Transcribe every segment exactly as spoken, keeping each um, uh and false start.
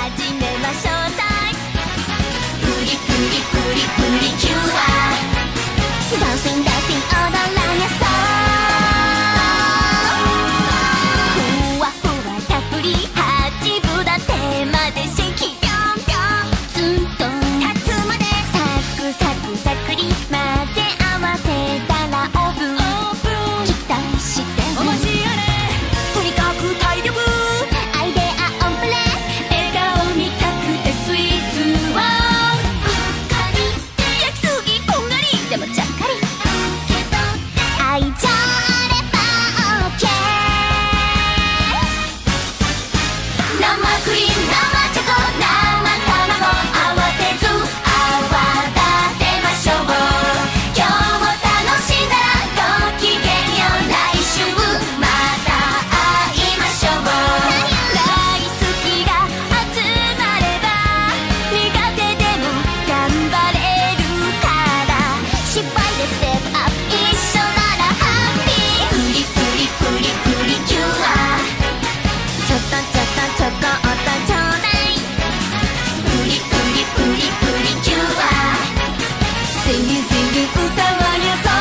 始めましょうタイム。プリプリプリプリキュアダンシングダンシング踊らにゃそう。ふわふわたっぷりはちぶだってまでしきぴょんぴょんずっと立つまでサクサクサクリ混ぜ合わせたらオーブン期待してお待ちあれ。とにかく体力アイデアオンプレ笑顔見たくてスイーツを焼きすぎこんがりでもちゃっかり愛情あれば OK。 生クリーム生チョコ生卵慌てず泡立てましょう。今日も楽しんだらごきげんよう来週また会いましょう。大好きが集まれば苦手でも頑張れるから失敗でステップアップ一緒ならハッピー。プリプリプリプリキュアちょっとちょっとちょこっとちょうだい。プリプリプリプリキュアシンギシンギ歌わにゃそう。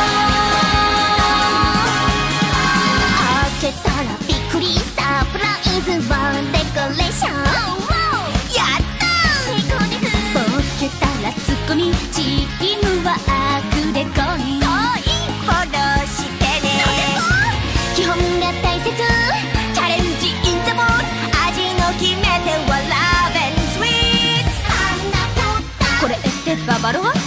開けたらびっくりサプライズをデコレーションやったー成功です。ボケたらツッコミチームはアクでコインフォローしてね。基本が大切チャレンジインザボール味の決め手はラーメンスイーツ。これってババロア